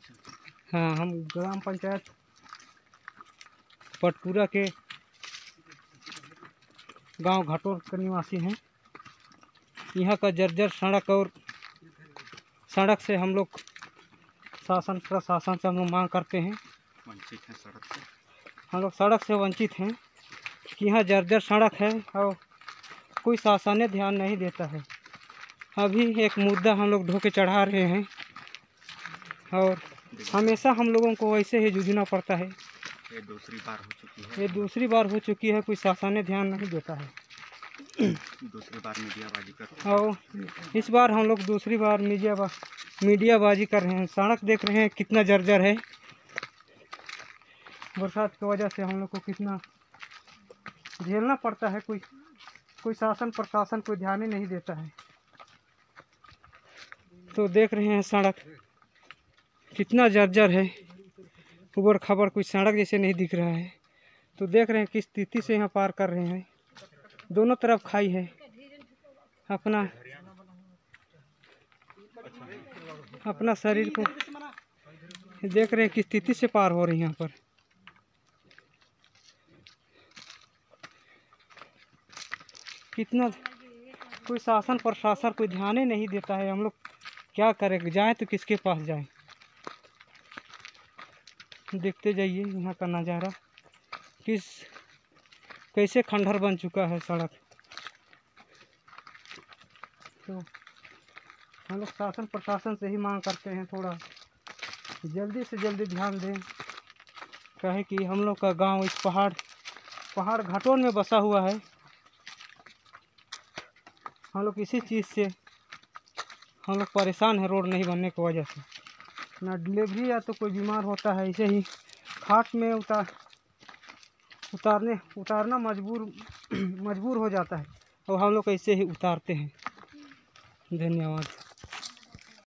हाँ, हम ग्राम पंचायत पटपुरा के गांव घाटोर के निवासी हैं। यहाँ का जर्जर सड़क से हम लोग शासन प्रशासन से हम लोग मांग करते हैं। वंचित हैं सड़क से, हम लोग सड़क से वंचित हैं कि यहाँ जर्जर सड़क है और कोई शासन ध्यान नहीं देता है। अभी एक मुद्दा हम लोग ढो के चढ़ा रहे हैं और हमेशा हम लोगों को वैसे ही जूझना पड़ता है। ये दूसरी बार हो चुकी है। ये दूसरी बार हो चुकी है, कोई शासन ध्यान नहीं देता है। दूसरी बार मीडियाबाजी कर, और इस बार हम लोग दूसरी बार मीडियाबाजी कर रहे हैं। सड़क देख रहे हैं कितना जर्जर है। बरसात की वजह से हम लोग को कितना झेलना पड़ता है। कोई शासन प्रशासन कोई ध्यान ही नहीं देता है। तो देख रहे हैं सड़क कितना जर्जर है, ऊबड़ खाबड़, कोई सड़क जैसे नहीं दिख रहा है। तो देख रहे हैं किस स्थिति से यहाँ पार कर रहे हैं। दोनों तरफ खाई है। अपना शरीर को देख रहे हैं किस स्थिति से पार हो रही है। यहाँ पर कितना कोई शासन प्रशासन कोई ध्यान ही नहीं देता है। हम लोग क्या करें, जाएं तो किसके पास जाएं। देखते जाइए यहाँ का नज़ारा कैसे खंडहर बन चुका है सड़क। तो हम लोग शासन प्रशासन से ही मांग करते हैं थोड़ा जल्दी से जल्दी ध्यान दें। कहे कि हम लोग का गांव इस पहाड़ घाटों में बसा हुआ है। हम लोग इसी चीज़ से हम लोग परेशान है, रोड नहीं बनने की वजह से। ना डिलीवरी या तो कोई बीमार होता है, ऐसे ही खाट में उतारना मजबूर हो जाता है और हम लोग ऐसे ही उतारते हैं। धन्यवाद।